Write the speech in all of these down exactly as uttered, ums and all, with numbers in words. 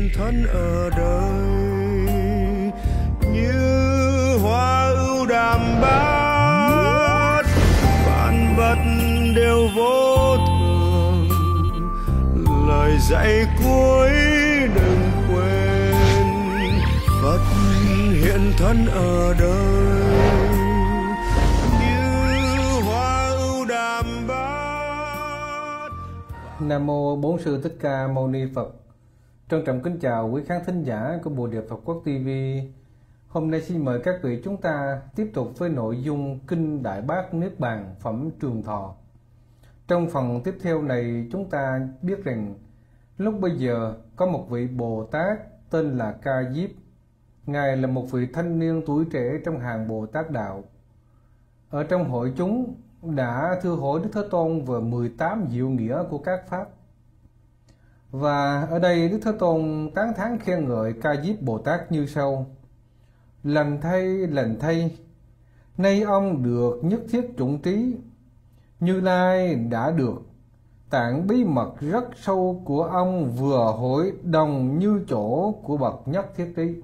thân ở đời như hoa ưu đàm bát, vạn vật đều vô thường, lời dạy cuối đừng quên, Phật hiện thân ở đời như hoa ưu đàm bát. Nam mô Bổn Sư Thích Ca Mâu Ni Phật. Trân trọng kính chào quý khán thính giả của Bồ Đề Phật Quốc ti vi. Hôm nay xin mời các vị chúng ta tiếp tục với nội dung Kinh Đại Bát Niết Bàn Phẩm Trường Thọ. Trong phần tiếp theo này chúng ta biết rằng lúc bây giờ có một vị Bồ Tát tên là Ca Diếp. Ngài là một vị thanh niên tuổi trẻ trong hàng Bồ Tát Đạo. Ở trong hội chúng đã thưa hỏi Đức Thế Tôn về mười tám diệu nghĩa của các Pháp. Và ở đây Đức Thế Tôn tán thán khen ngợi Ca Diếp Bồ Tát như sau: Lành thay, lành thay, nay ông được nhất thiết chủng trí, Như Lai đã được tạng bí mật rất sâu của ông vừa hỏi đồng như chỗ của bậc nhất thiết trí.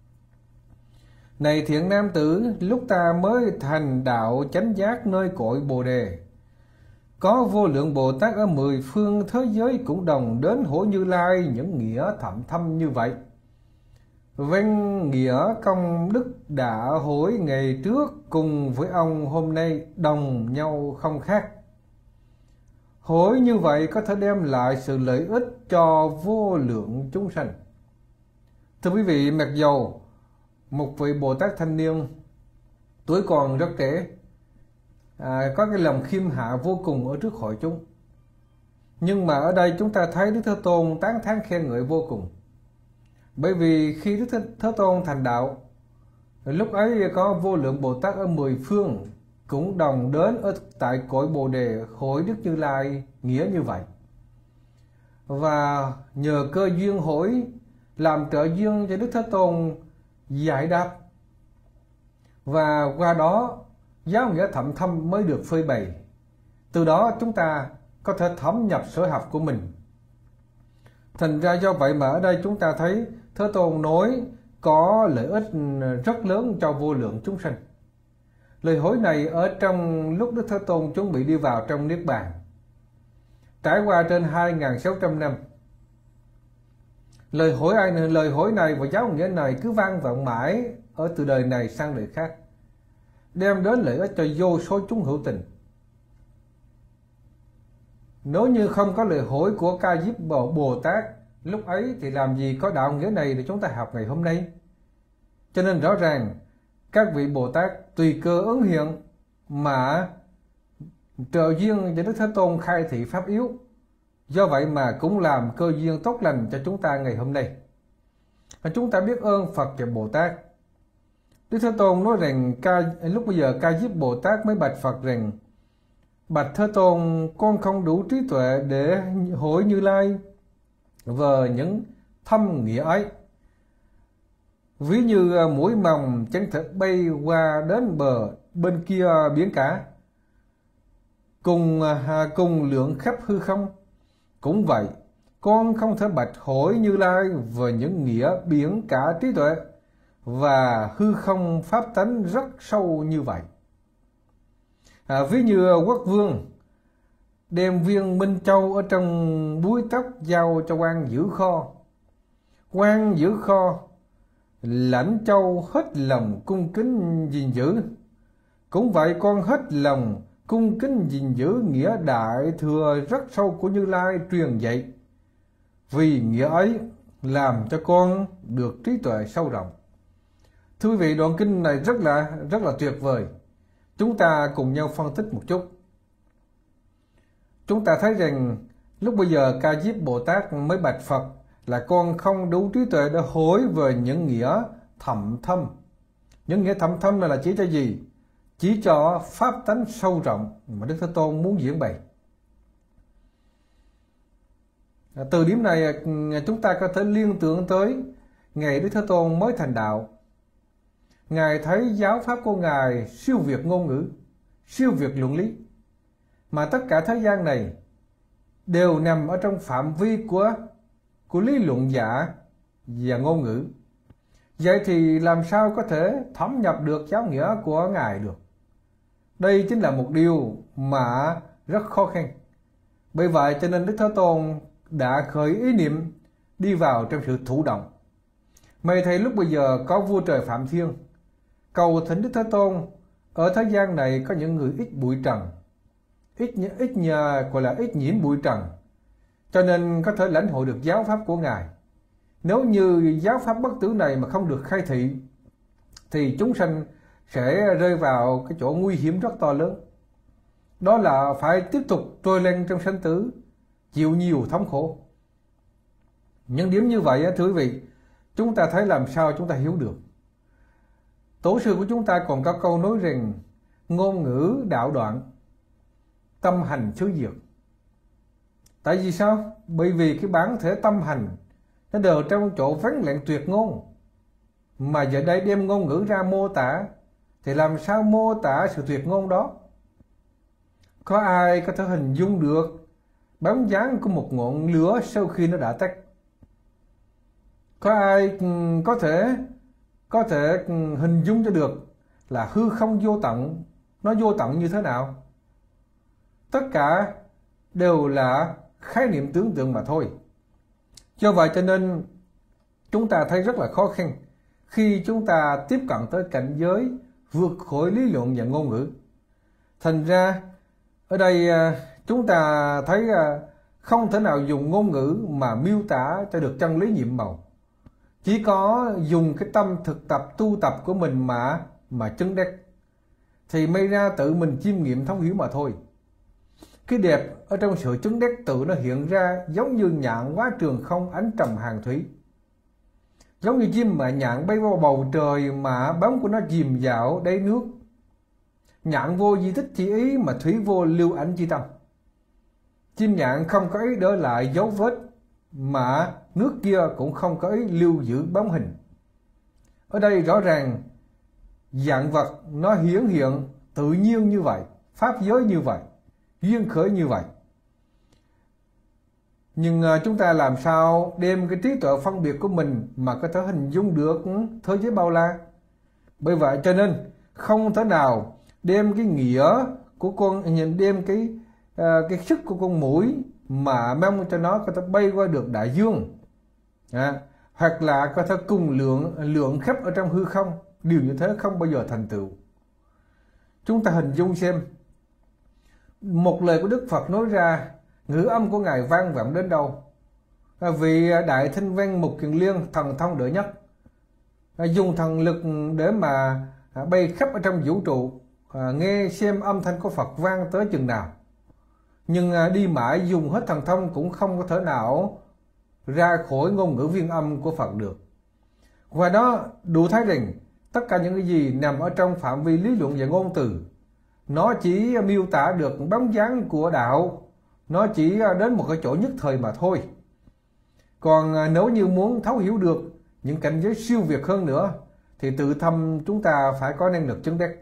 Này thiện nam tử, lúc ta mới thành đạo chánh giác nơi cội Bồ Đề, có vô lượng Bồ Tát ở mười phương thế giới cũng đồng đến hỏi Như Lai những nghĩa thậm thâm như vậy. Vâng, nghĩa công đức đã hỏi ngày trước cùng với ông hôm nay đồng nhau không khác. Hỏi như vậy có thể đem lại sự lợi ích cho vô lượng chúng sanh. Thưa quý vị, mặc dầu một vị Bồ Tát thanh niên tuổi còn rất trẻ, à, có cái lòng khiêm hạ vô cùng ở trước hội chúng, nhưng mà ở đây chúng ta thấy Đức Thế Tôn tán thán khen ngợi vô cùng. Bởi vì khi Đức Thế, Thế Tôn thành đạo, lúc ấy có vô lượng Bồ Tát ở mười phương cũng đồng đến ở tại cội Bồ Đề hỏi Đức Như Lai nghĩa như vậy. Và nhờ cơ duyên hỏi làm trợ duyên cho Đức Thế Tôn giải đáp, và qua đó giáo nghĩa thậm thâm mới được phơi bày. Từ đó chúng ta có thể thấm nhập sở học của mình. Thành ra do vậy mà ở đây chúng ta thấy Thế Tôn nói có lợi ích rất lớn cho vô lượng chúng sanh. Lời hỏi này ở trong lúc Đức Thế Tôn chuẩn bị đi vào trong Niết Bàn, trải qua trên hai nghìn sáu trăm năm. Lời hỏi này, lời hỏi này và giáo nghĩa này cứ vang vọng mãi ở từ đời này sang đời khác, đem đến lợi ích cho vô số chúng hữu tình. Nếu như không có lời hỏi của Ca Diếp Bồ Tát lúc ấy thì làm gì có đạo nghĩa này để chúng ta học ngày hôm nay. Cho nên rõ ràng các vị Bồ Tát tùy cơ ứng hiện mà trợ duyên cho Đức Thế Tôn khai thị pháp yếu. Do vậy mà cũng làm cơ duyên tốt lành cho chúng ta ngày hôm nay. Và chúng ta biết ơn Phật và Bồ Tát. Đức Thế Tôn nói rằng ca, lúc bây giờ Ca Diếp Bồ Tát mới bạch Phật rằng: Bạch Thế Tôn, con không đủ trí tuệ để hỏi Như Lai về những thâm nghĩa ấy. Ví như mũi mòng chẳng thể bay qua đến bờ bên kia biển cả, cùng cùng lượng khắp hư không. Cũng vậy, con không thể bạch hỏi Như Lai về những nghĩa biển cả trí tuệ và hư không pháp tánh rất sâu như vậy. À, ví như quốc vương đem viên minh châu ở trong búi tóc giao cho quan giữ kho. Quan giữ kho lãnh châu hết lòng cung kính gìn giữ. Cũng vậy, con hết lòng cung kính gìn giữ nghĩa đại thừa rất sâu của Như Lai truyền dạy. Vì nghĩa ấy làm cho con được trí tuệ sâu rộng. Thưa quý vị, đoạn kinh này rất là rất là tuyệt vời. Chúng ta cùng nhau phân tích một chút. Chúng ta thấy rằng lúc bây giờ Ca Diếp Bồ Tát mới bạch Phật là con không đủ trí tuệ để hỏi về những nghĩa thậm thâm. Những nghĩa thậm thâm này là chỉ cho gì? Chỉ cho pháp tánh sâu rộng mà Đức Thế Tôn muốn diễn bày. Từ điểm này chúng ta có thể liên tưởng tới ngày Đức Thế Tôn mới thành đạo. Ngài thấy giáo pháp của Ngài siêu việt ngôn ngữ, siêu việt luận lý, mà tất cả thế gian này đều nằm ở trong phạm vi của của lý luận giả và ngôn ngữ. Vậy thì làm sao có thể thấm nhập được giáo nghĩa của Ngài được? Đây chính là một điều mà rất khó khăn. Bởi vậy cho nên Đức Thế Tôn đã khởi ý niệm đi vào trong sự thụ động. May thay lúc bây giờ có vua trời Phạm Thiên cầu thỉnh Đức Thế Tôn, ở thế gian này có những người ít bụi trần, ít ít nhờ gọi là ít nhiễm bụi trần, cho nên có thể lãnh hội được giáo pháp của Ngài. Nếu như giáo pháp bất tử này mà không được khai thị thì chúng sanh sẽ rơi vào cái chỗ nguy hiểm rất to lớn. Đó là phải tiếp tục trôi lên trong sanh tử, chịu nhiều thống khổ. Những điểm như vậy, thưa quý vị, chúng ta thấy làm sao chúng ta hiểu được. Tổ sư của chúng ta còn có câu nói rằng ngôn ngữ đạo đoạn, tâm hành xứ diệt. Tại vì sao? Bởi vì cái bản thể tâm hành nó đều trong chỗ vắng lặng tuyệt ngôn. Mà giờ đây đem ngôn ngữ ra mô tả thì làm sao mô tả sự tuyệt ngôn đó? Có ai có thể hình dung được bóng dáng của một ngọn lửa sau khi nó đã tắt? Có ai có thể có thể hình dung cho được là hư không vô tận nó vô tận như thế nào? Tất cả đều là khái niệm tưởng tượng mà thôi. Do vậy cho nên chúng ta thấy rất là khó khăn khi chúng ta tiếp cận tới cảnh giới vượt khỏi lý luận và ngôn ngữ. Thành ra ở đây chúng ta thấy không thể nào dùng ngôn ngữ mà miêu tả cho được chân lý nhiệm màu. Chỉ có dùng cái tâm thực tập tu tập của mình mà mà chứng đắc thì may ra tự mình chiêm nghiệm thấu hiểu mà thôi. Cái đẹp ở trong sự chứng đắc tự nó hiện ra giống như nhạn quá trường không ánh trầm hàng thủy. Giống như chim mà nhạn bay vào bầu trời mà bóng của nó chìm vào đáy nước. Nhạn vô di tích chỉ ý mà thủy vô lưu ảnh chi tâm. Chim nhạn không có ý đỡ lại dấu vết mà nước kia cũng không có ý lưu giữ bóng hình. Ở đây rõ ràng dạng vật nó hiển hiện tự nhiên như vậy, pháp giới như vậy, duyên khởi như vậy. Nhưng chúng ta làm sao đem cái trí tuệ phân biệt của mình mà có thể hình dung được thế giới bao la? Bởi vậy cho nên không thể nào đem cái nghĩa của con, nhìn đem cái uh, cái sức của con mũi mà mong cho nó có thể bay qua được đại dương, à, hoặc là có thể cùng lượng lượng khắp ở trong hư không. Điều như thế không bao giờ thành tựu. Chúng ta hình dung xem, một lời của Đức Phật nói ra, ngữ âm của Ngài vang vọng đến đâu? À, vị Đại Thanh Văn Mục Kiền Liên thần thông đệ nhất, à, dùng thần lực để mà à, bay khắp ở trong vũ trụ, à, nghe xem âm thanh của Phật vang tới chừng nào. Nhưng à, đi mãi dùng hết thần thông cũng không có thể nào ra khỏi ngôn ngữ viên âm của Phật được. Và đó đủ thấy rằng tất cả những cái gì nằm ở trong phạm vi lý luận và ngôn từ, nó chỉ miêu tả được bóng dáng của đạo, nó chỉ đến một cái chỗ nhất thời mà thôi. Còn nếu như muốn thấu hiểu được những cảnh giới siêu việt hơn nữa thì tự thâm chúng ta phải có năng lực chứng đắc.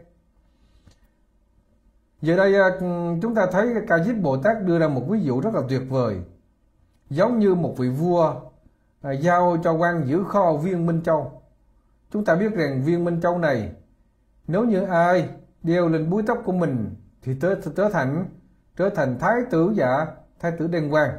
Giờ đây chúng ta thấy Ca Diếp Bồ Tát đưa ra một ví dụ rất là tuyệt vời. Giống như một vị vua giao cho quan giữ kho viên Minh Châu. Chúng ta biết rằng viên Minh Châu này, nếu như ai đeo lên búi tóc của mình thì trở, trở thành trở thành thái tử giả, thái tử đen quang.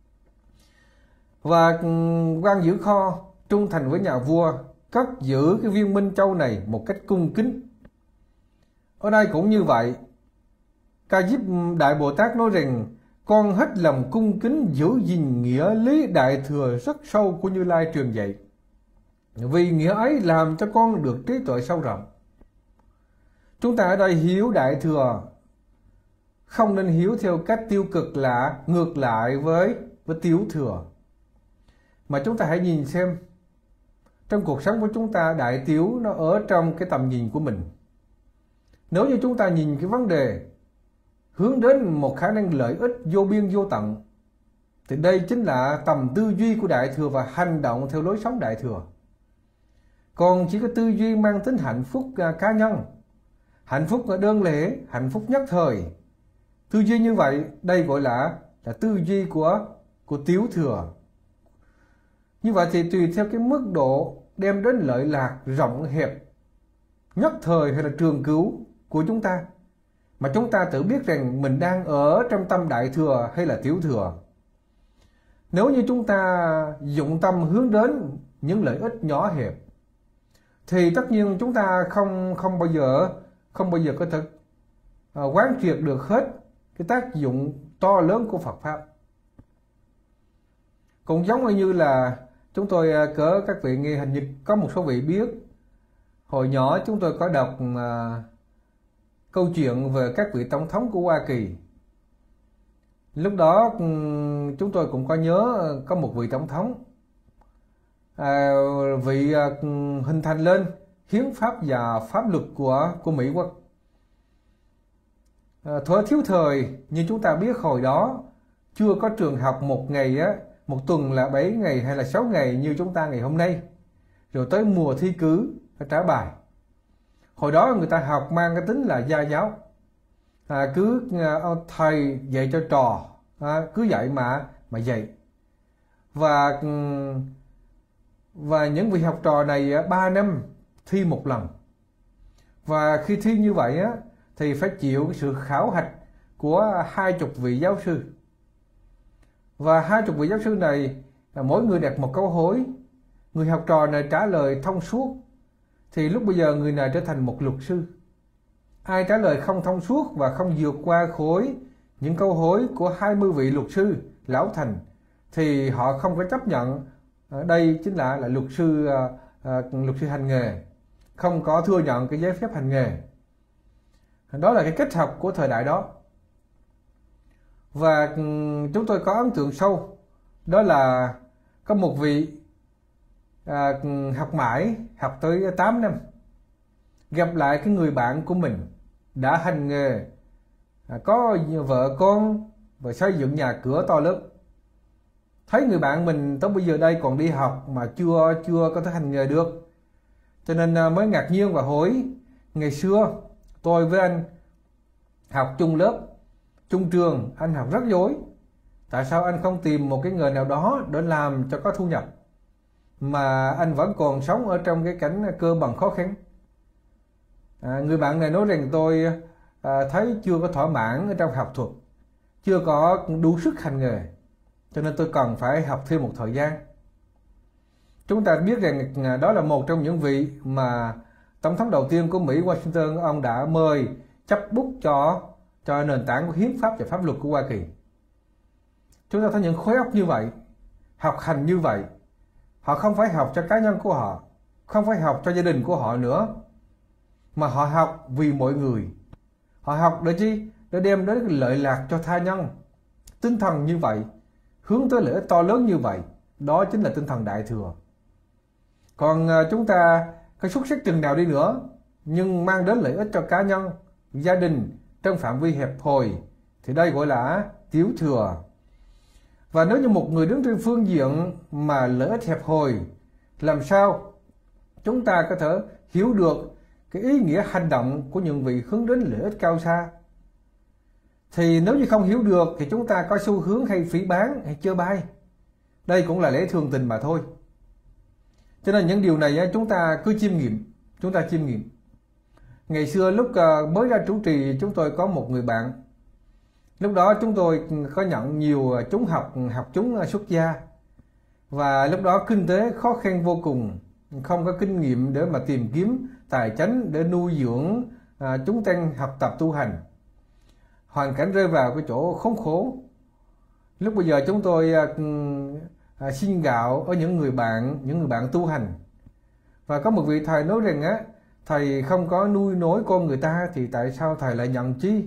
Và quan giữ kho trung thành với nhà vua, cất giữ cái viên Minh Châu này một cách cung kính. Ở đây cũng như vậy. Ca Diếp Đại Bồ Tát nói rằng con hết lòng cung kính giữ gìn nghĩa lý đại thừa rất sâu của Như Lai truyền dạy. Vì nghĩa ấy làm cho con được trí tuệ sâu rộng. Chúng ta ở đây hiểu đại thừa không nên hiểu theo cách tiêu cực là ngược lại với với tiểu thừa. Mà chúng ta hãy nhìn xem, trong cuộc sống của chúng ta, đại tiểu nó ở trong cái tầm nhìn của mình. Nếu như chúng ta nhìn cái vấn đề hướng đến một khả năng lợi ích vô biên vô tận thì đây chính là tầm tư duy của đại thừa và hành động theo lối sống đại thừa. Còn chỉ có tư duy mang tính hạnh phúc cá nhân, hạnh phúc đơn lẻ, hạnh phúc nhất thời, tư duy như vậy đây gọi là là tư duy của của tiểu thừa. Như vậy thì tùy theo cái mức độ đem đến lợi lạc rộng hẹp, nhất thời hay là trường cửu của chúng ta, mà chúng ta tự biết rằng mình đang ở trong tâm đại thừa hay là tiểu thừa. Nếu như chúng ta dụng tâm hướng đến những lợi ích nhỏ hẹp, thì tất nhiên chúng ta không không bao giờ không bao giờ có thể uh, quán triệt được hết cái tác dụng to lớn của Phật pháp. Cũng giống như là chúng tôi uh, cỡ các vị nghe, hình như có một số vị biết, hồi nhỏ chúng tôi có đọc uh, câu chuyện về các vị tổng thống của Hoa Kỳ. Lúc đó um, chúng tôi cũng có nhớ có một vị tổng thống, À, vị à, hình thành lên hiến pháp và pháp luật của của Mỹ quốc. À, thuở thiếu thời như chúng ta biết, hồi đó chưa có trường học một ngày á, một tuần là bảy ngày hay là sáu ngày như chúng ta ngày hôm nay. Rồi tới mùa thi cử phải trả bài. Hồi đó người ta học mang cái tính là gia giáo, à, cứ à, thầy dạy cho trò, à, cứ dạy mà mà dạy. Và Và những vị học trò này ba năm thi một lần. Và khi thi như vậy á, thì phải chịu cái sự khảo hạch của hai chục vị giáo sư. Và hai chục vị giáo sư này, mỗi người đặt một câu hỏi. Người học trò này trả lời thông suốt, thì lúc bây giờ người này trở thành một luật sư. Ai trả lời không thông suốt và không vượt qua khỏi những câu hỏi của hai mươi vị luật sư lão thành, thì họ không có chấp nhận. Đây chính là là luật sư uh, luật sư hành nghề, không có thừa nhận cái giấy phép hành nghề. Đó là cái cách học của thời đại đó. Và um, chúng tôi có ấn tượng sâu, đó là có một vị uh, học mãi, học tới tám năm, gặp lại cái người bạn của mình đã hành nghề, uh, có vợ con và xây dựng nhà cửa to lớn. Thấy người bạn mình tới bây giờ đây còn đi học mà chưa chưa có thể hành nghề được, cho nên mới ngạc nhiên và hỏi: ngày xưa tôi với anh học chung lớp, chung trường, anh học rất giỏi, tại sao anh không tìm một cái nghề nào đó để làm cho có thu nhập, mà anh vẫn còn sống ở trong cái cảnh cơ bằng khó khăn? À, người bạn này nói rằng tôi à, thấy chưa có thỏa mãn ở trong học thuật, chưa có đủ sức hành nghề, cho nên tôi cần phải học thêm một thời gian. Chúng ta biết rằng đó là một trong những vị mà tổng thống đầu tiên của Mỹ, Washington, ông đã mời chấp bút cho cho nền tảng của hiến pháp và pháp luật của Hoa Kỳ. Chúng ta thấy những khối óc như vậy, học hành như vậy, họ không phải học cho cá nhân của họ, không phải học cho gia đình của họ nữa, mà họ học vì mọi người. Họ học để chi? Để đem đến lợi lạc cho tha nhân. Tinh thần như vậy, hướng tới lợi ích to lớn như vậy, đó chính là tinh thần đại thừa. Còn chúng ta có xuất sắc chừng nào đi nữa, nhưng mang đến lợi ích cho cá nhân, gia đình trong phạm vi hẹp hòi, thì đây gọi là tiểu thừa. Và nếu như một người đứng trên phương diện mà lợi ích hẹp hòi, làm sao chúng ta có thể hiểu được cái ý nghĩa hành động của những vị hướng đến lợi ích cao xa? Thì nếu như không hiểu được thì chúng ta có xu hướng hay phỉ báng hay chê bai. Đây cũng là lẽ thường tình mà thôi. Cho nên những điều này chúng ta cứ chiêm nghiệm, chúng ta chiêm nghiệm. Ngày xưa lúc mới ra chủ trì, chúng tôi có một người bạn. Lúc đó chúng tôi có nhận nhiều chúng học học chúng xuất gia. Và lúc đó kinh tế khó khăn vô cùng, không có kinh nghiệm để mà tìm kiếm tài chánh để nuôi dưỡng chúng tăng học tập tu hành. Hoàn cảnh rơi vào cái chỗ khốn khổ. Lúc bây giờ chúng tôi à, xin gạo ở những người bạn, những người bạn tu hành. Và có một vị thầy nói rằng á, thầy không có nuôi nối con người ta thì tại sao thầy lại nhận chi?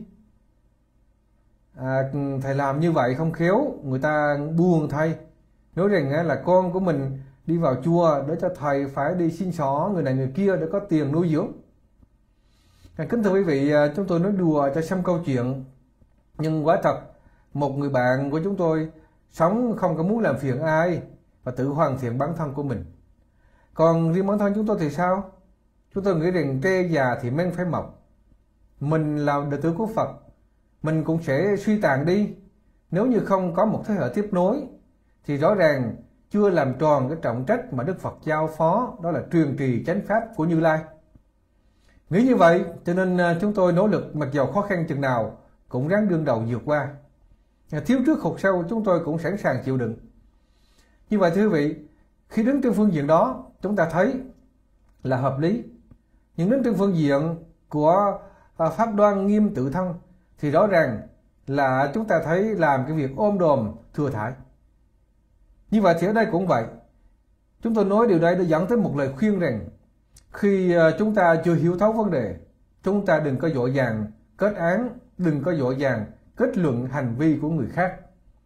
À, thầy làm như vậy không khéo, người ta buồn thầy. Nói rằng á, là con của mình đi vào chùa để cho thầy phải đi xin xỏ người này người kia để có tiền nuôi dưỡng. À, kính thưa quý vị, chúng tôi nói đùa cho xong câu chuyện, nhưng quả thật một người bạn của chúng tôi sống không có muốn làm phiền ai và tự hoàn thiện bản thân của mình. Còn riêng bản thân chúng tôi thì sao? Chúng tôi nghĩ rằng tre già thì men phải mọc. Mình là đệ tử của Phật, mình cũng sẽ suy tàn đi nếu như không có một thế hệ tiếp nối. Thì rõ ràng chưa làm tròn cái trọng trách mà Đức Phật giao phó, đó là truyền trì chánh pháp của Như Lai. Nghĩ như vậy cho nên chúng tôi nỗ lực mặc dầu khó khăn chừng nào cũng ráng đương đầu vượt qua. Thiếu trước hụt sau chúng tôi cũng sẵn sàng chịu đựng. Như vậy thưa quý vị, khi đứng trên phương diện đó chúng ta thấy là hợp lý. Nhưng đứng trên phương diện của pháp đoan nghiêm tự thân thì rõ ràng là chúng ta thấy làm cái việc ôm đồm thừa thãi. Như vậy thì ở đây cũng vậy. Chúng tôi nói điều đây để dẫn tới một lời khuyên rằng khi chúng ta chưa hiểu thấu vấn đề, chúng ta đừng có vội vàng kết án, đừng có vội vàng kết luận hành vi của người khác.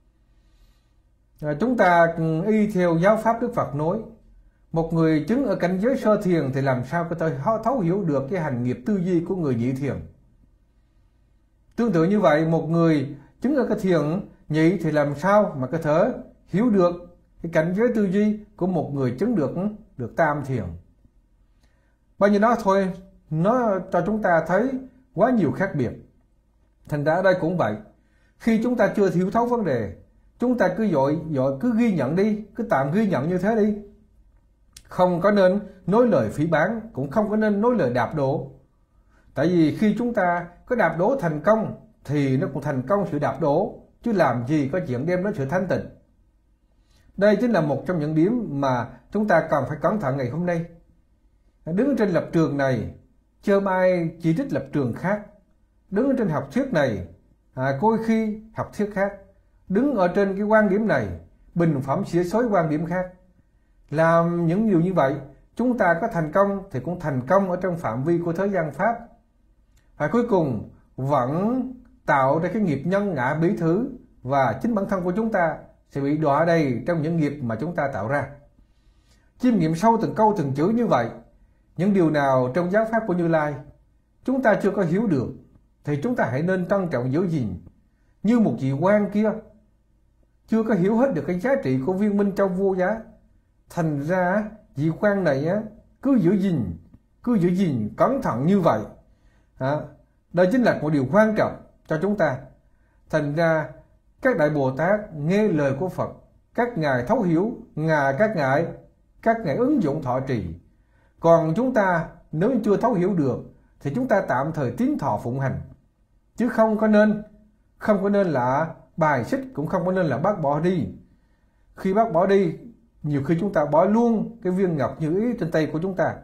Chúng ta y theo giáo pháp Đức Phật nói, một người chứng ở cảnh giới sơ thiền thì làm sao có thể thấu hiểu được cái hành nghiệp tư duy của người nhị thiền. Tương tự như vậy, một người chứng ở cái thiền nhị thì làm sao mà có thể hiểu được cái cảnh giới tư duy của một người chứng được được tam thiền. Bao nhiêu đó thôi, nó cho chúng ta thấy quá nhiều khác biệt. Thành ra ở đây cũng vậy. Khi chúng ta chưa hiểu thấu vấn đề, chúng ta cứ dội dội cứ ghi nhận đi, cứ tạm ghi nhận như thế đi. Không có nên nói lời phỉ báng, cũng không có nên nói lời đạp đổ. Tại vì khi chúng ta có đạp đổ thành công thì nó cũng thành công sự đạp đổ, chứ làm gì có chuyện đem đến sự thanh tịnh. Đây chính là một trong những điểm mà chúng ta cần phải cẩn thận ngày hôm nay. Đứng trên lập trường này, chớ ai chỉ trích lập trường khác. Đứng trên học thuyết này, à, coi khi học thuyết khác. Đứng ở trên cái quan điểm này, bình phẩm xỉa xối quan điểm khác. Làm những điều như vậy, chúng ta có thành công thì cũng thành công ở trong phạm vi của thế gian pháp. Và cuối cùng vẫn tạo ra cái nghiệp nhân ngã bỉ thứ, và chính bản thân của chúng ta sẽ bị đọa đầy trong những nghiệp mà chúng ta tạo ra. Chiêm nghiệm sâu từng câu từng chữ như vậy, những điều nào trong giáo pháp của Như Lai chúng ta chưa có hiểu được thì chúng ta hãy nên trân trọng giữ gìn. Như một vị quan kia chưa có hiểu hết được cái giá trị của viên minh châu vô giá, thành ra vị quan này á, cứ giữ gìn cứ giữ gìn cẩn thận như vậy. À, đây chính là một điều quan trọng cho chúng ta. Thành ra các đại Bồ Tát nghe lời của Phật, các ngài thấu hiểu, ngài các ngài các ngài ứng dụng thọ trì. Còn chúng ta nếu chưa thấu hiểu được thì chúng ta tạm thời tín thọ phụng hành, chứ không có nên không có nên là bài xích, cũng không có nên là bác bỏ đi. Khi bác bỏ đi, nhiều khi chúng ta bỏ luôn cái viên ngọc như ý trên tay của chúng ta.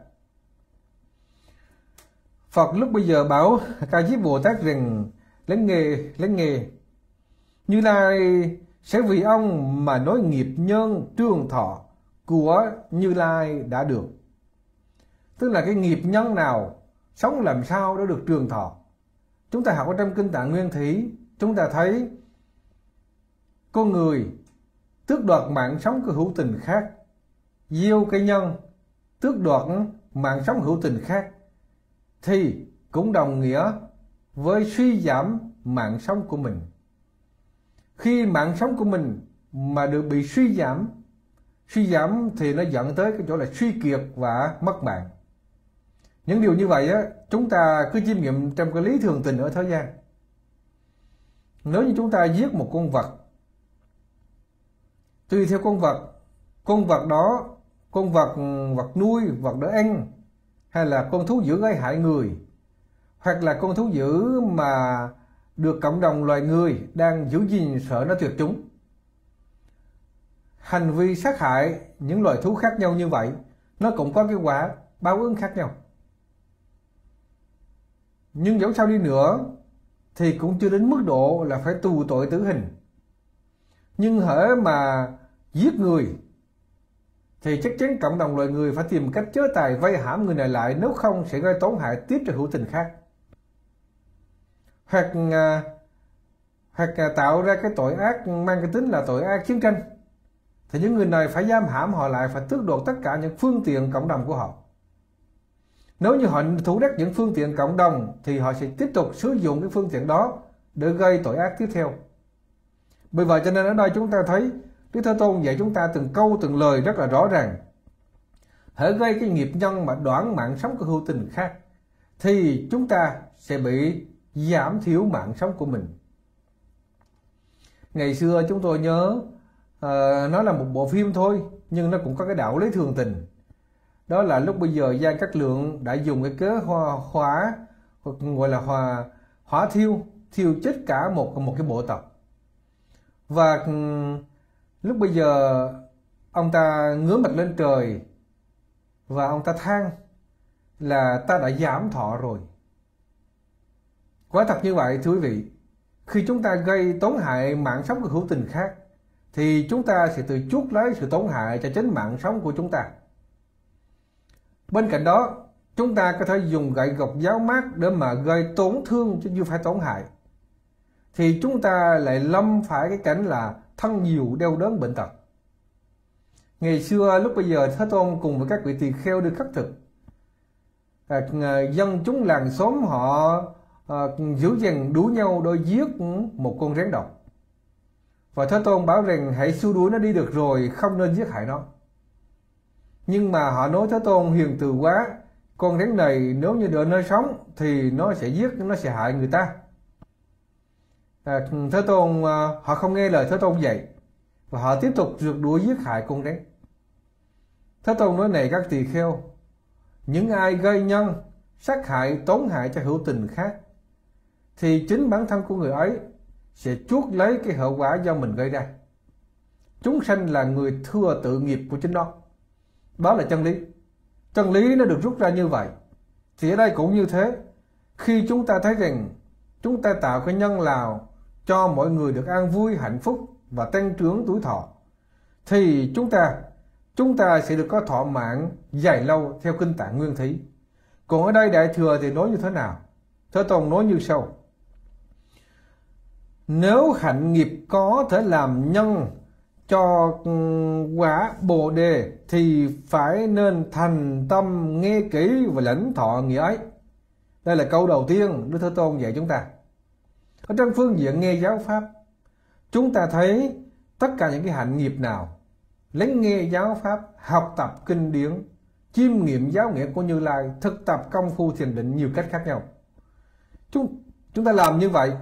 Phật lúc bây giờ bảo Ca Diếp Bồ Tát rằng lắng nghe, lắng nghe. Như Lai sẽ vì ông mà nói nghiệp nhân trường thọ của Như Lai đã được. Tức là cái nghiệp nhân nào, sống làm sao để được trường thọ. Chúng ta học ở trong Kinh Tạng Nguyên Thủy, chúng ta thấy con người tước đoạt mạng sống của hữu tình khác, gieo cái nhân tước đoạt mạng sống hữu tình khác, thì cũng đồng nghĩa với suy giảm mạng sống của mình. Khi mạng sống của mình mà được bị suy giảm, suy giảm thì nó dẫn tới cái chỗ là suy kiệt và mất mạng. Những điều như vậy á, chúng ta cứ chiêm nghiệm trong cái lý thường tình ở thế gian. Nếu như chúng ta giết một con vật, tùy theo con vật, con vật đó, con vật vật nuôi, vật đỡ ăn, hay là con thú dữ gây hại người, hoặc là con thú dữ mà được cộng đồng loài người đang giữ gìn sợ nó tuyệt chủng. Hành vi sát hại những loài thú khác nhau như vậy, nó cũng có cái quả báo ứng khác nhau. Nhưng dẫu sao đi nữa thì cũng chưa đến mức độ là phải tù tội tử hình. Nhưng hễ mà giết người thì chắc chắn cộng đồng loài người phải tìm cách chế tài vây hãm người này lại, nếu không sẽ gây tổn hại tiếp cho hữu tình khác. Hoặc hoặc tạo ra cái tội ác mang cái tính là tội ác chiến tranh, thì những người này phải giam hãm họ lại, phải tước đoạt tất cả những phương tiện cộng đồng của họ. Nếu như họ thủ đắc những phương tiện cộng đồng thì họ sẽ tiếp tục sử dụng cái phương tiện đó để gây tội ác tiếp theo. Bởi vậy cho nên ở đây chúng ta thấy Đức Thế Tôn dạy chúng ta từng câu từng lời rất là rõ ràng. Hễ gây cái nghiệp nhân mà đoạn mạng sống của hữu tình khác thì chúng ta sẽ bị giảm thiểu mạng sống của mình. Ngày xưa chúng tôi nhớ uh, nó là một bộ phim thôi, nhưng nó cũng có cái đạo lý thường tình. Đó là lúc bây giờ Gia Cát Lượng đã dùng cái cớ hoa hóa gọi là hòa hỏa thiêu thiêu chết cả một một cái bộ tộc. Và um, lúc bây giờ ông ta ngửa mặt lên trời và ông ta than là ta đã giảm thọ rồi. Quả thật như vậy thưa quý vị, khi chúng ta gây tổn hại mạng sống của hữu tình khác thì chúng ta sẽ tự chuốc lấy sự tổn hại cho chính mạng sống của chúng ta. Bên cạnh đó, chúng ta có thể dùng gậy gộc giáo mát để mà gây tổn thương chứ chưa phải tổn hại, thì chúng ta lại lâm phải cái cảnh là thân nhiều đeo đớn bệnh tật. Ngày xưa lúc bây giờ Thế Tôn cùng với các vị tỳ kheo đi khất thực, à, dân chúng làng xóm họ à, giữ dằn đuổi nhau đôi giết một con rắn độc. Và Thế Tôn bảo rằng hãy xua đuổi nó đi được rồi, không nên giết hại nó. Nhưng mà họ nói Thế Tôn hiền từ quá, con rắn này nếu như đợi nơi sống thì nó sẽ giết, nó sẽ hại người ta. À, Thế Tôn à, họ không nghe lời Thế Tôn dạy và họ tiếp tục rượt đuổi giết hại con rắn. Thế Tôn nói này các tỳ kheo, những ai gây nhân sát hại tổn hại cho hữu tình khác thì chính bản thân của người ấy sẽ chuốc lấy cái hậu quả do mình gây ra. Chúng sanh là người thừa tự nghiệp của chính nó. Đó là chân lý. Chân lý nó được rút ra như vậy. Thì ở đây cũng như thế. Khi chúng ta thấy rằng chúng ta tạo cái nhân lào cho mọi người được an vui, hạnh phúc và tăng trưởng tuổi thọ, thì chúng ta chúng ta sẽ được có thọ mạng dài lâu theo kinh Tạng Nguyên Thí. Còn ở đây Đại Thừa thì nói như thế nào? Thế Tôn nói như sau: nếu hạnh nghiệp có thể làm nhân cho quả Bồ Đề thì phải nên thành tâm nghe kỹ và lãnh thọ nghĩa ấy. Đây là câu đầu tiên Đức Thế Tôn dạy chúng ta. Ở trong phương diện nghe giáo pháp, chúng ta thấy tất cả những cái hạnh nghiệp nào lắng nghe giáo pháp, học tập kinh điển, chiêm nghiệm giáo nghĩa của Như Lai, thực tập công phu thiền định nhiều cách khác nhau, chúng chúng ta làm như vậy,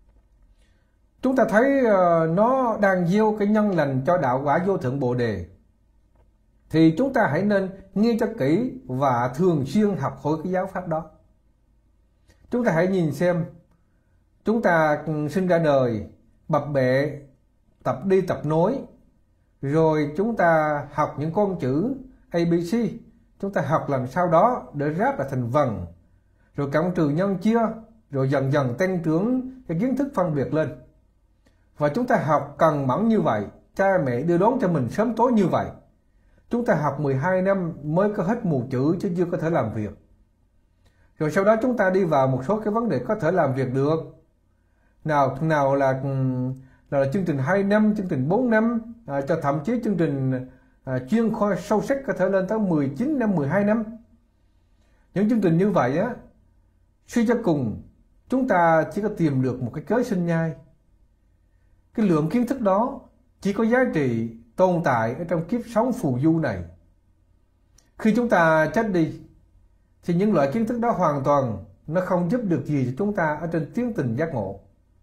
chúng ta thấy uh, nó đang gieo cái nhân lành cho đạo quả vô thượng Bồ Đề, thì chúng ta hãy nên nghe cho kỹ và thường xuyên học hỏi cái giáo pháp đó. Chúng ta hãy nhìn xem, chúng ta sinh ra đời bập bẹ, tập đi tập nói, rồi chúng ta học những con chữ A B C, chúng ta học làm sao đó để ráp lại thành vần, rồi cộng trừ nhân chia, rồi dần dần tăng trưởng cái kiến thức phân biệt lên. Và chúng ta học cần mẫn như vậy, cha mẹ đưa đón cho mình sớm tối như vậy. Chúng ta học mười hai năm mới có hết mù chữ chứ chưa có thể làm việc. Rồi sau đó chúng ta đi vào một số cái vấn đề có thể làm việc được. Nào nào là nào là chương trình hai năm, chương trình bốn năm, à, cho thậm chí chương trình à, chuyên khoa sâu sắc có thể lên tới mười chín năm, mười hai năm. Những chương trình như vậy á, suy cho cùng chúng ta chỉ có tìm được một cái cớ sinh nhai. Cái lượng kiến thức đó chỉ có giá trị tồn tại ở trong kiếp sống phù du này. Khi chúng ta chết đi thì những loại kiến thức đó hoàn toàn nó không giúp được gì cho chúng ta ở trên tiến trình giác ngộ,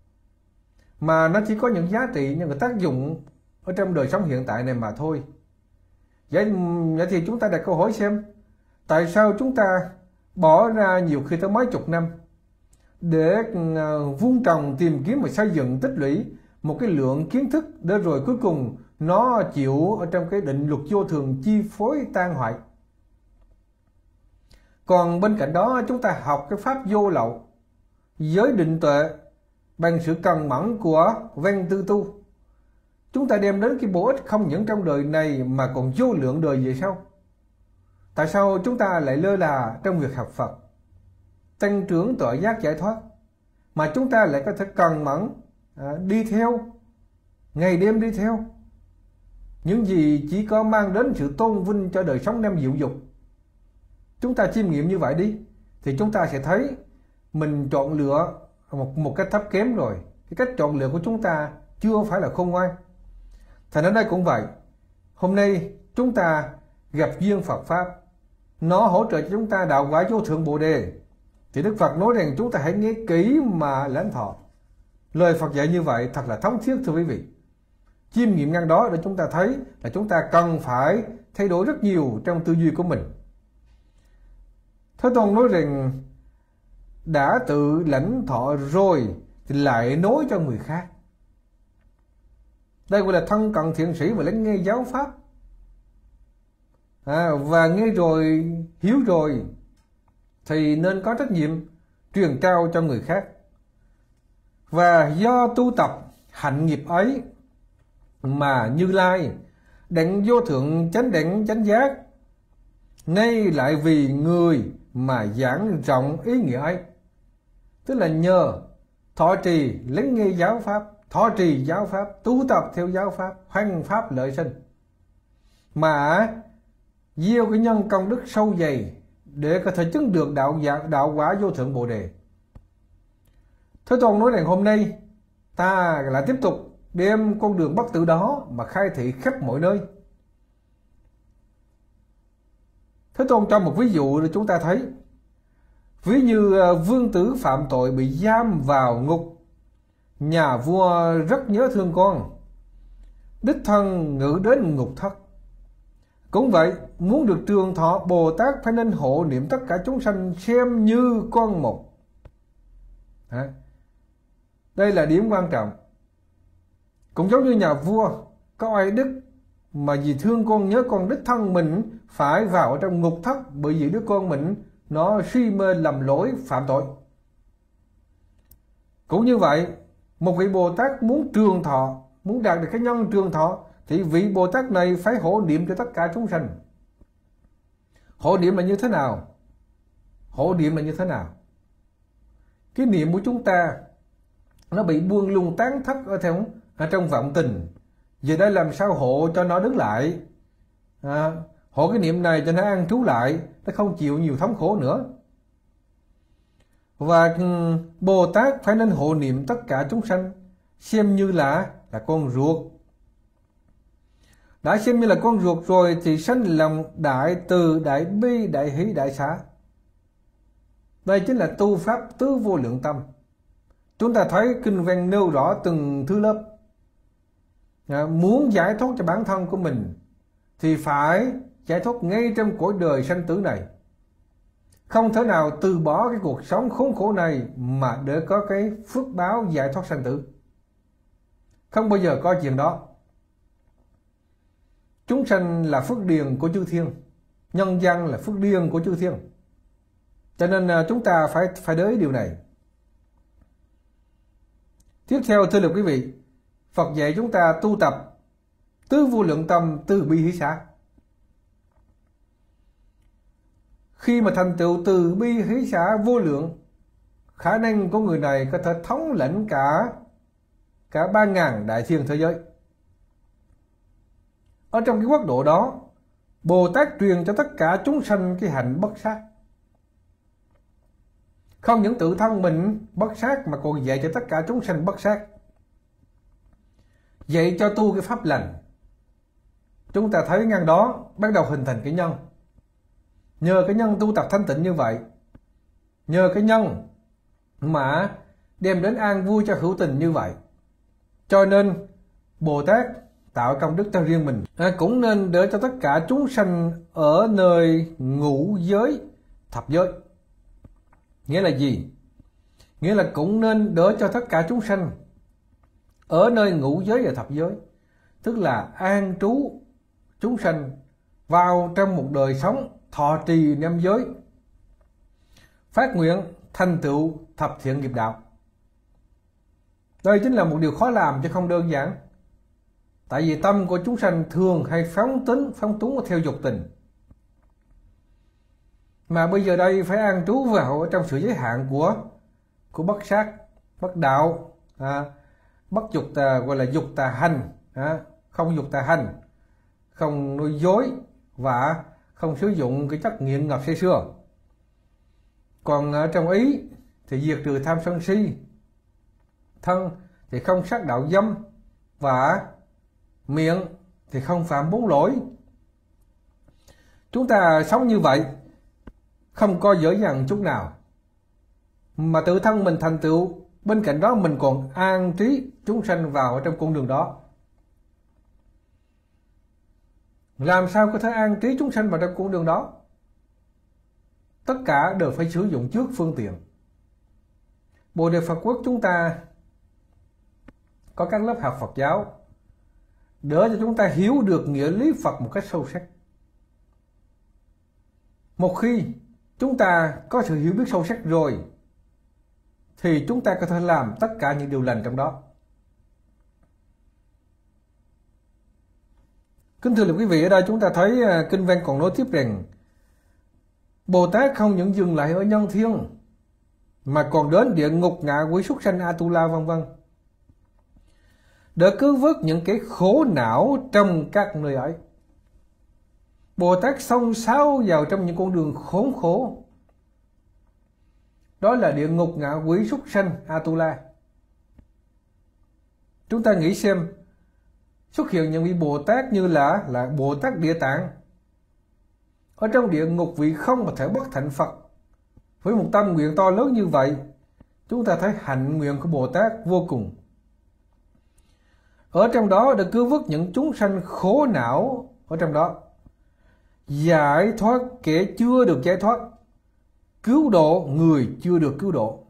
mà nó chỉ có những giá trị, những cái tác dụng ở trong đời sống hiện tại này mà thôi. Vậy, vậy thì chúng ta đặt câu hỏi xem, tại sao chúng ta bỏ ra nhiều khi tới mấy chục năm để uh, vun trồng, tìm kiếm và xây dựng, tích lũy một cái lượng kiến thức để rồi cuối cùng nó chịu ở trong cái định luật vô thường chi phối tan hoại. Còn bên cạnh đó chúng ta học cái pháp vô lậu, giới định tuệ bằng sự cần mẫn của văn tư tu, chúng ta đem đến cái bổ ích không những trong đời này mà còn vô lượng đời về sau. Tại sao chúng ta lại lơ là trong việc học Phật, tăng trưởng tuệ giác giải thoát, mà chúng ta lại có thể cần mẫn à, đi theo, ngày đêm đi theo những gì chỉ có mang đến sự tôn vinh cho đời sống năm diệu dục? Chúng ta chiêm nghiệm như vậy đi, thì chúng ta sẽ thấy mình chọn lựa một, một cách thấp kém rồi. Cái cách chọn lựa của chúng ta chưa phải là khôn ngoan. Thành ở đây cũng vậy. Hôm nay chúng ta gặp duyên Phật Pháp, nó hỗ trợ cho chúng ta đạo quả vô thượng Bồ Đề, thì Đức Phật nói rằng chúng ta hãy nghe kỹ mà lãnh thọ. Lời Phật dạy như vậy thật là thống thiết thưa quý vị. chiêm nghiệm ngang đó để chúng ta thấy là chúng ta cần phải thay đổi rất nhiều trong tư duy của mình. Thế Tôn nói rằng đã tự lãnh thọ rồi thì lại nói cho người khác. Đây gọi là thân cận thiện sĩ và lắng nghe giáo pháp. À, và nghe rồi, hiểu rồi thì nên có trách nhiệm truyền trao cho người khác. Và do tu tập hạnh nghiệp ấy mà Như Lai đặng vô thượng chánh đẳng chánh giác nay lại vì người mà giảng rộng ý nghĩa ấy. Tức là nhờ thọ trì lắng nghe giáo pháp, thọ trì giáo pháp, tu tập theo giáo pháp, hoằng pháp lợi sinh, mà gieo cái nhân công đức sâu dày để có thể chứng được đạo đạo quả vô thượng Bồ Đề. Thế Tôn nói rằng hôm nay ta lại tiếp tục đem con đường bất tử đó mà khai thị khắp mọi nơi. Thế Tôn cho một ví dụ để chúng ta thấy. Ví như vương tử phạm tội bị giam vào ngục, nhà vua rất nhớ thương con, đích thân ngự đến ngục thất. Cũng vậy, muốn được trường thọ, Bồ Tát phải nên hộ niệm tất cả chúng sanh xem như con một. À, đây là điểm quan trọng. Cũng giống như nhà vua có oai đức mà vì thương con, nhớ con, đích thân mình phải vào trong ngục thất bởi vì đứa con mình nó suy mê lầm lỗi phạm tội. Cũng như vậy, một vị Bồ Tát muốn trường thọ, muốn đạt được cái nhân trường thọ thì vị Bồ Tát này phải hộ niệm cho tất cả chúng sanh. Hộ niệm là như thế nào? Hộ niệm là như thế nào? Cái niệm của chúng ta nó bị buông lung tán thất ở theo ở trong vọng tình. Giờ đây làm sao hộ cho nó đứng lại? À, hộ cái niệm này cho nó an trú lại, nó không chịu nhiều thống khổ nữa. Và Bồ Tát phải nên hộ niệm tất cả chúng sanh xem như là là con ruột. Đã xem như là con ruột rồi thì sanh lòng đại từ, đại bi, đại hỷ, đại xả. Đây chính là tu pháp tứ vô lượng tâm. Chúng ta thấy kinh văn nêu rõ từng thứ lớp. À, muốn giải thoát cho bản thân của mình thì phải giải thoát ngay trong cõi đời sanh tử này. Không thể nào từ bỏ cái cuộc sống khốn khổ này mà để có cái phước báo giải thoát sanh tử. Không bao giờ có chuyện đó. Chúng sanh là phước điền của chư thiên, nhân dân là phước điền của chư thiên. Cho nên chúng ta phải phải để ý điều này. Tiếp theo thưa lực quý vị, Phật dạy chúng ta tu tập tứ vô lượng tâm, từ bi hỷ xả. Khi mà thành tựu từ bi hỷ xả vô lượng, khả năng của người này có thể thống lĩnh cả cả ba ngàn đại thiên thế giới. Ở trong cái quốc độ đó, Bồ Tát truyền cho tất cả chúng sanh cái hạnh bất sát. Không những tự thân mình bất sát mà còn dạy cho tất cả chúng sanh bất sát. Dạy cho tu cái pháp lành. Chúng ta thấy ngang đó bắt đầu hình thành cái nhân. Nhờ cái nhân tu tập thanh tịnh như vậy, nhờ cái nhân mà đem đến an vui cho hữu tình như vậy, cho nên Bồ Tát tạo công đức cho riêng mình. À, cũng nên để cho tất cả chúng sanh ở nơi ngũ giới, thập giới. Nghĩa là gì? Nghĩa là cũng nên đỡ cho tất cả chúng sanh ở nơi ngũ giới và thập giới. Tức là an trú chúng sanh vào trong một đời sống thọ trì năm giới, phát nguyện thành tựu thập thiện nghiệp đạo. Đây chính là một điều khó làm chứ không đơn giản. Tại vì tâm của chúng sanh thường hay phóng tính, phóng túng theo dục tình. Mà bây giờ đây phải an trú vào trong sự giới hạn của của bất sát, bất đạo, à, bất dục tà, gọi là dục tà hành, à, không dục tà hành, không nói dối và không sử dụng cái chất nghiện ngập say sưa. Còn ở trong ý thì diệt trừ tham sân si, thân thì không sát đạo dâm, và miệng thì không phạm bốn lỗi. Chúng ta sống như vậy không có dễ dàng chút nào, mà tự thân mình thành tựu, bên cạnh đó mình còn an trí chúng sanh vào trong con đường đó. làm sao có thể an trí chúng sanh vào trong con đường đó? Tất cả đều phải sử dụng trước phương tiện. Bồ Đề Phật Quốc chúng ta có các lớp học Phật giáo để cho chúng ta hiểu được nghĩa lý Phật một cách sâu sắc. Một khi chúng ta có sự hiểu biết sâu sắc rồi thì chúng ta có thể làm tất cả những điều lành trong đó. Kính thưa quý vị, ở đây chúng ta thấy kinh văn còn nói tiếp rằng Bồ Tát không những dừng lại ở nhân thiên mà còn đến địa ngục, ngạ quỷ, súc sanh, Atula vân vân để cứu vớt những cái khổ não trong các nơi ấy. Bồ Tát xông xáo vào trong những con đường khốn khổ, đó là địa ngục, ngạ quỷ, súc sanh, Atula. Chúng ta nghĩ xem, xuất hiện những vị Bồ Tát như là là Bồ Tát Địa Tạng ở trong địa ngục, vị không mà thể bất thành Phật với một tâm nguyện to lớn như vậy. Chúng ta thấy hạnh nguyện của Bồ Tát vô cùng. Ở trong đó đã cứu vớt những chúng sanh khổ não ở trong đó, giải thoát kẻ chưa được giải thoát, cứu độ người chưa được cứu độ.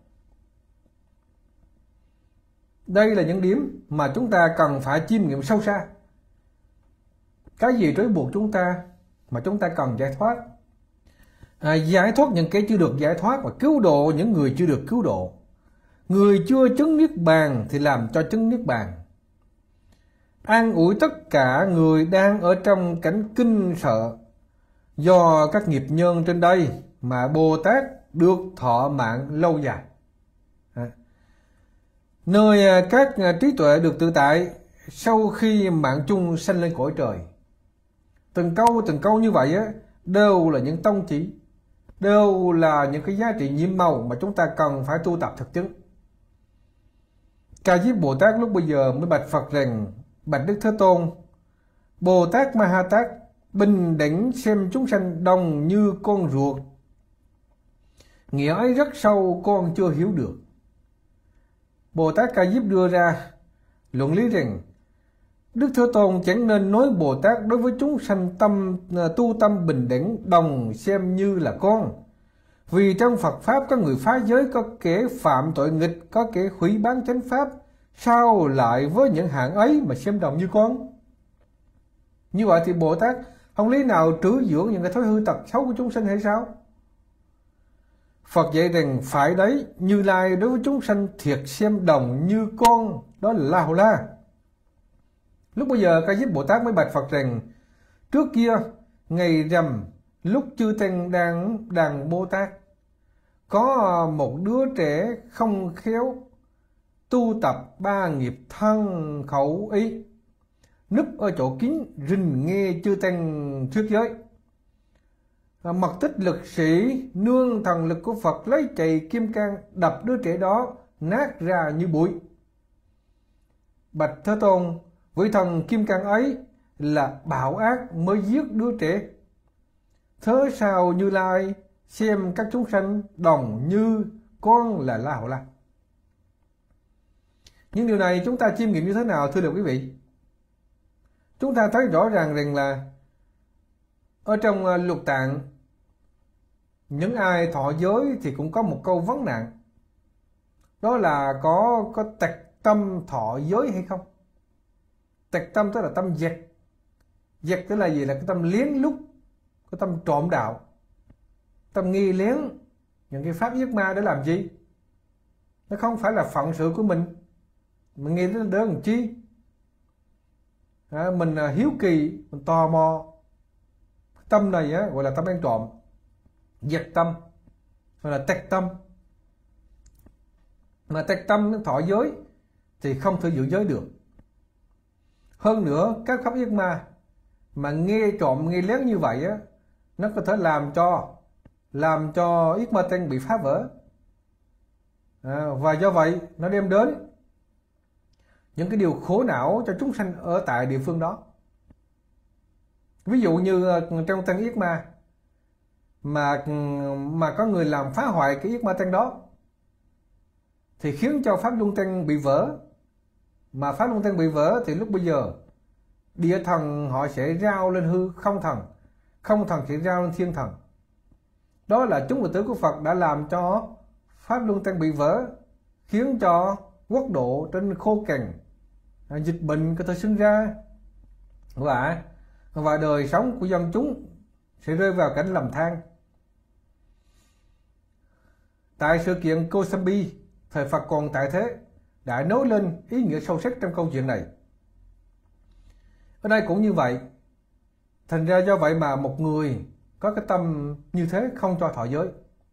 Đây là những điểm mà chúng ta cần phải chiêm nghiệm sâu xa. Cái gì trói buộc chúng ta mà chúng ta cần giải thoát? À, giải thoát những cái chưa được giải thoát và cứu độ những người chưa được cứu độ. Người chưa chứng niết bàn thì làm cho chứng niết bàn. An ủi tất cả người đang ở trong cảnh kinh sợ do các nghiệp nhân trên đây mà Bồ Tát được thọ mạng lâu dài. À, nơi các trí tuệ được tự tại sau khi mạng chung sanh lên cõi trời. Từng câu từng câu như vậy á, đều là những tông chỉ, đều là những cái giá trị nhiệm màu mà chúng ta cần phải tu tập thực chứng. Ca Diếp Bồ Tát lúc bây giờ mới bạch Phật rằng: bạch Đức Thế Tôn, Bồ Tát Ma Ha Tát bình đẳng xem chúng sanh đồng như con ruột. Nghĩa ấy rất sâu, con chưa hiểu được. Bồ Tát Ca Diếp đưa ra luận lý rằng Đức Thế Tôn chẳng nên nói Bồ Tát đối với chúng sanh tâm tu tâm bình đẳng đồng xem như là con. Vì trong Phật Pháp có người phá giới, có kẻ phạm tội nghịch, có kẻ hủy bán chánh Pháp. Sao lại với những hạng ấy mà xem đồng như con? Như vậy thì Bồ Tát không lý nào trữ dưỡng những cái thói hư tật xấu của chúng sanh hay sao? Phật dạy rằng phải đấy, Như Lai đối với chúng sanh thiệt xem đồng như con, đó là La Hầu La. Lúc bây giờ Ca Diếp Bồ Tát mới bạch Phật rằng: trước kia ngày rằm lúc chư tăng đang đàn Bồ Tát, có một đứa trẻ không khéo tu tập ba nghiệp thân khẩu ý, núp ở chỗ kín rình nghe chư tăng thuyết giới. Mật tích lực sĩ nương thần lực của Phật lấy chày kim cang đập đứa trẻ đó nát ra như bụi. Bạch Thế Tôn, với thần kim cang ấy là bạo ác mới giết đứa trẻ. Thế sao Như Lai xem các chúng sanh đồng như con là La Hầu La? Nhưng điều này chúng ta chiêm nghiệm như thế nào thưa được quý vị? Chúng ta thấy rõ ràng rằng là ở trong lục tạng, những ai thọ giới thì cũng có một câu vấn nạn, đó là có có tặc tâm thọ giới hay không? Tặc tâm tức là tâm dẹt. Dẹt tức là gì? Là cái tâm lén lút, cái tâm trộm đạo, tâm nghi lén những cái pháp giết ma để làm gì? Nó không phải là phận sự của mình, mình nghĩ đến đỡ làm chi? À, mình hiếu kỳ, mình tò mò. Tâm này á, gọi là tâm ăn trộm, dẹt tâm, gọi là tặc tâm. Mà tặc tâm thọ giới thì không thể giữ giới được. Hơn nữa, các pháp giết ma mà nghe trộm, nghe lén như vậy á, nó có thể làm cho làm cho yết ma tăng bị phá vỡ. À, và do vậy nó đem đến những cái điều khổ não cho chúng sanh ở tại địa phương đó. Ví dụ như trong tăng yết ma mà mà có người làm phá hoại cái yết ma tăng đó thì khiến cho pháp luân tăng bị vỡ. Mà pháp luân tăng bị vỡ thì lúc bây giờ địa thần họ sẽ rao lên hư không thần, không thần sẽ rao lên thiên thần. Đó là chúng đệ tử của Phật đã làm cho pháp luân tăng bị vỡ, khiến cho quốc độ trên khô cằn, dịch bệnh có thể sinh ra, và và đời sống của dân chúng sẽ rơi vào cảnh lầm than. Tại sự kiện Kosambi, thời Phật còn tại thế đã nói lên ý nghĩa sâu sắc trong câu chuyện này. Ở đây cũng như vậy. Thành ra do vậy mà một người có cái tâm như thế không cho thọ giới.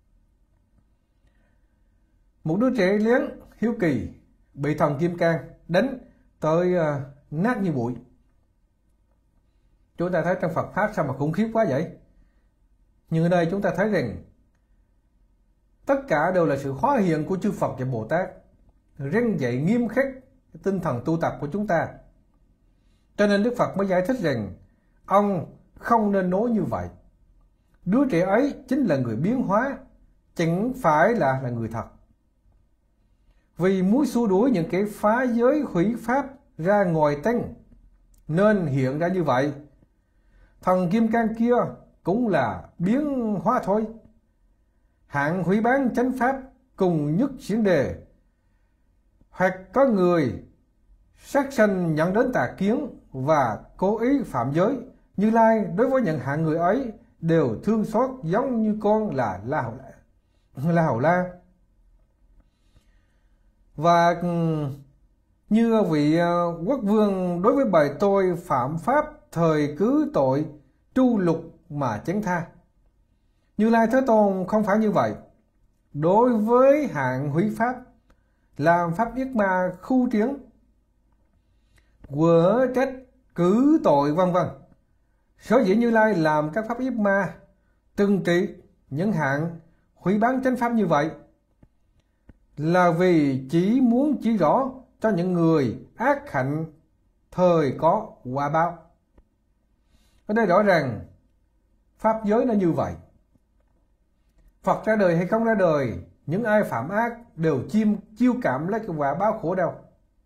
Một đứa trẻ lén hiếu kỳ bị thần Kim Cang đánh tới uh, nát như bụi. Chúng ta thấy trong Phật Pháp sao mà khủng khiếp quá vậy? Nhưng ở đây chúng ta thấy rằng tất cả đều là sự hóa hiện của chư Phật và Bồ Tát, răn dạy nghiêm khắc tinh thần tu tập của chúng ta. Cho nên Đức Phật mới giải thích rằng ông không nên nói như vậy. Đứa trẻ ấy chính là người biến hóa, chẳng phải là là người thật. Vì muốn xua đuổi những kẻ phá giới hủy pháp ra ngoài tăng, nên hiện ra như vậy. Thần Kim Cang kia cũng là biến hóa thôi. Hạng hủy bán chánh pháp cùng nhất diễn đề, hoặc có người sát sanh nhận đến tà kiến và cố ý phạm giới, Như Lai đối với những hạng người ấy đều thương xót giống như con là La Hầu La. La Hầu La. Và như vị quốc vương đối với bài tôi phạm pháp thời cứ tội tru lục mà chánh tha. Như Lai Thế Tôn không phải như vậy. Đối với hạng hủy pháp, làm pháp yết ma khu triếng, quở trách cử tội vân vân, sở dĩ Như Lai làm các pháp yết ma trừng trị những hạng hủy bán chánh pháp như vậy là vì chỉ muốn chỉ rõ cho những người ác hạnh thời có quả báo. Ở đây rõ ràng pháp giới nó như vậy. Phật ra đời hay không ra đời, những ai phạm ác đều chiêm chiêu cảm lấy cái quả báo khổ đau.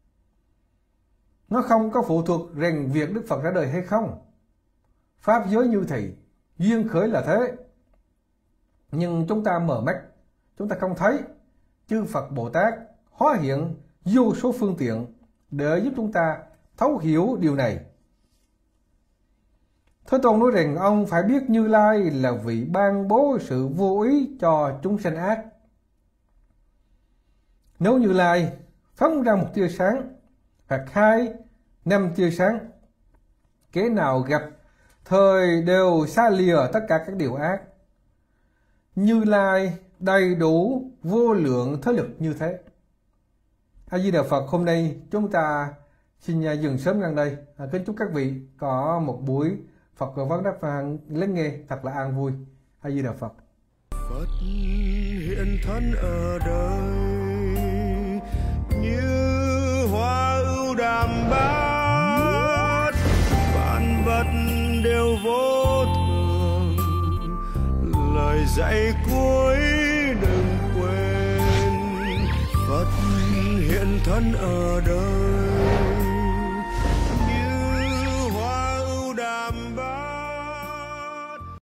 Nó không có phụ thuộc rằng việc Đức Phật ra đời hay không. Pháp giới như thị, duyên khởi là thế. Nhưng chúng ta mở mắt, chúng ta không thấy. Chư Phật Bồ Tát hóa hiện vô số phương tiện để giúp chúng ta thấu hiểu điều này. Thế Tôn nói rằng ông phải biết Như Lai là vị ban bố sự vô ý cho chúng sanh ác. Nếu Như Lai phóng ra một tia sáng hoặc hai năm tia sáng, kẻ nào gặp thời đều xa lìa tất cả các điều ác. Như Lai đầy đủ vô lượng thế lực như thế. A Di Đà Phật, hôm nay chúng ta xin dừng sớm ngang đây. À, kính chúc các vị có một buổi Phật và vấn đáp và lắng nghe thật là an vui. A Di Đà Phật. Phật hiện thân ở đời như hoa ưu đàm bát, vạn vật đều vô thường, lời dạy cuối đừng quên. Phật hiện thân ở đời